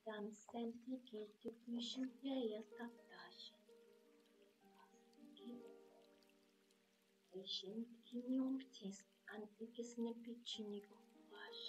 Там сентики тюпишин я тапташи. Эшин киньом тес антикисне печеник ваш.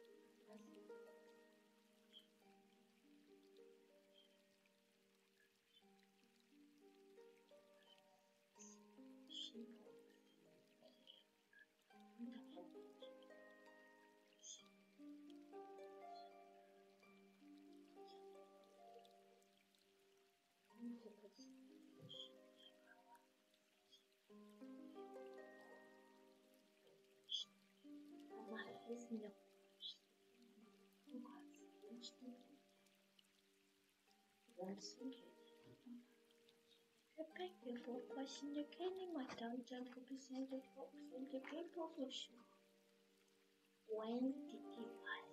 Thank you for watching the Candy Madam Jungle presented for the people for sure. When did you watch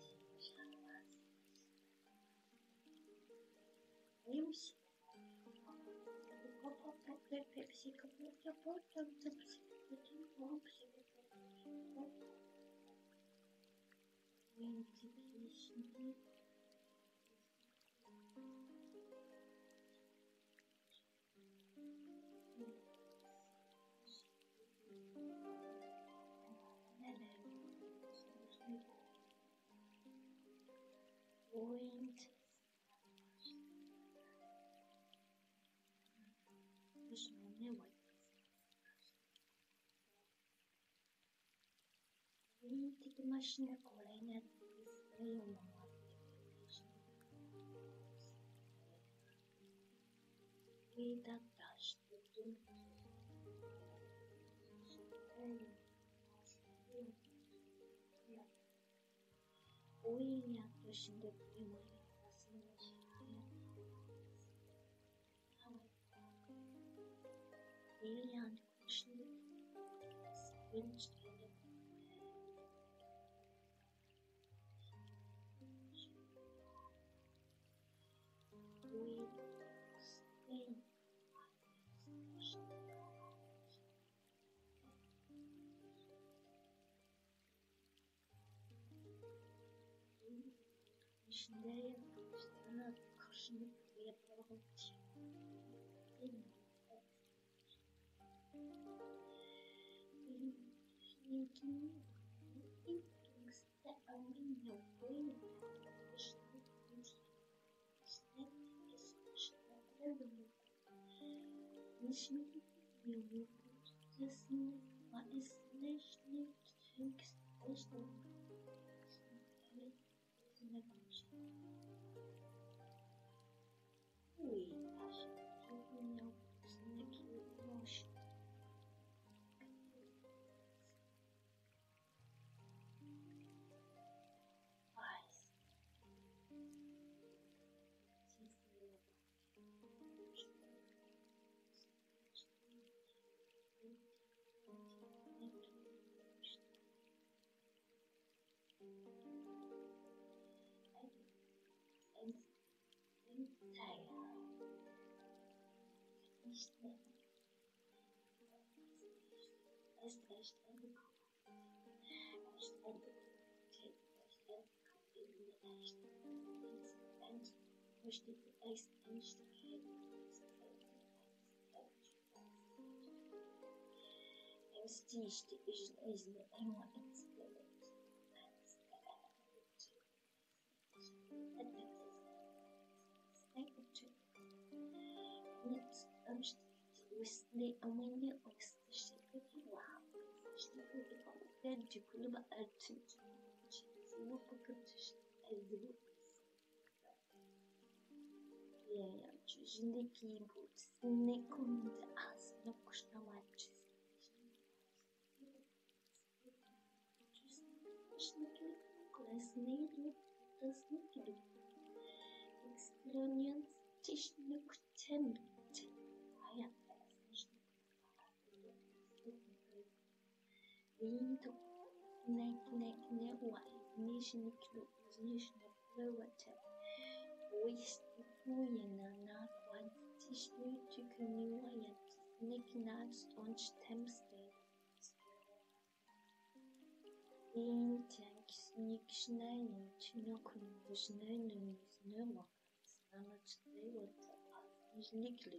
news? The pop-up chocolate Pepsi cup of the bottom of the when did you see point Vinti машина колена своему Вида дашь ты Ой, я точно прямая Ильян точно спинчик We stay Işindeyen sana karşılık yapalım için. Benim ilk amin yok. Nicht wir wissen, was ist nicht höchst echt Ui, acho que não precisa aqui longe. Paz. Стишки из Весны амыне ойстышты килам, штуку деколте дикулуба альчинч, чизу покатыш, эзбу. Я чужинки будут снекунда, а снокушна мальчис. Чужинки классные, это снеки. Эксперимент тишник темпте, а я Vinto ne wai nishni klu nishni plewate Oisti fujena na quantishni chikuni wayat niknat stonch temste Vintank snikshnayin chinokun vishnayin nisnuma much they would usually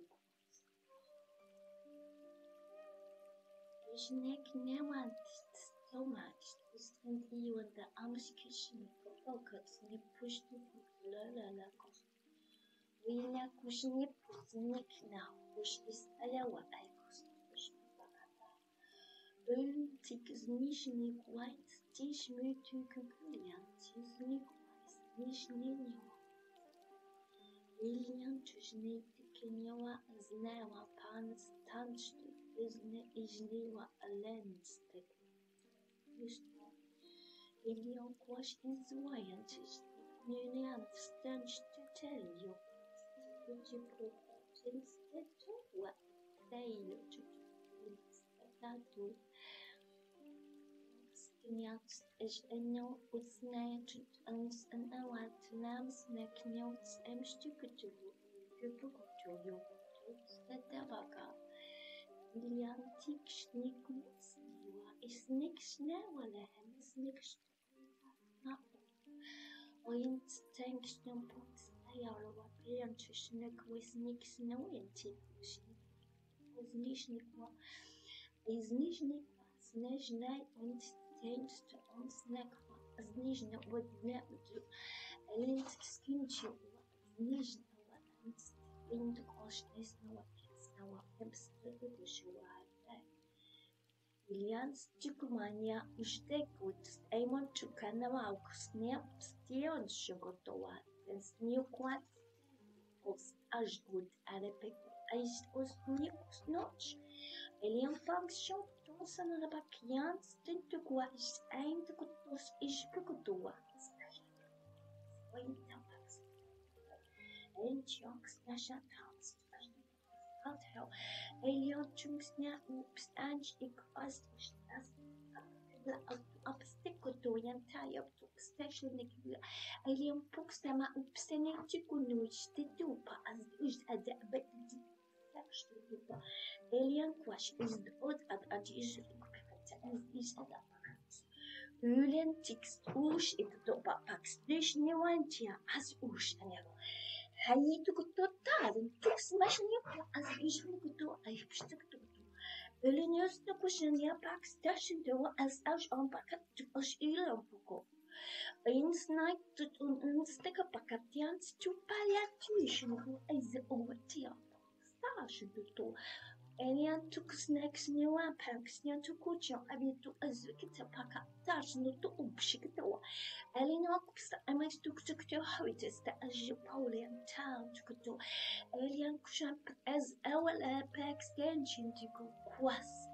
Jeśli nie ma so much, and you and the ambition focus nie pushtu la kos. Wina kushni pusnik na push is alawa aikos push pakata. Tik znishni white tish mutu kukulian tisni znishni niwa. William tushni tikinyawa znawa pans tanstu. Izniwa alens tek justo Ilion kwash izwayantish Nunian stench to tell you Tuji proportions to what they you to Tatu Skinyats is eno utsnayat ans an awat nams neknyats emstukutu Yupukutu Stetabaka Liantik snikmus niwa isnik snäwalehem isnik na Oint tankstum puts ayarwa priantushnik wisnik snowintik Uznishnikwa snezhnai und tankst unsnekwa Znizhna wadne Elint skinchu Znizhna and Wind koshnisnawa Nawa Ilians Chikumania Ushtekut Amon Chukanawa Snap Stion Sugotowa and Sneakwat Post Ashwood Arepek Ice was News Notch Alien Function Tosan Rabakian Stintukwa is aimed to Kutos Ishpukutua Point Tapas and Chunks Nasha Towns. Hell, Alien Chungsnia Oops and ik as obstacle to entire station Alien Puxtama Upsening Chikunuch the dupa as used at the Alien Quash is the odd at usually as is at the Ulen ticks ush it dopa pax dish newantia as ush and Hayi to total took smashing up as usual to I stick to Vilnius the cushion ya back station to as out on packet to us poco. Ins night to stick a packetians to palliation who is over tear. Star to Alien took snacks new and packs near to coach I to as wicked a packet dash not to shikito. Eleanor I might took to how it is that as you Polian town to go Alien cushion as our packs engine to go quas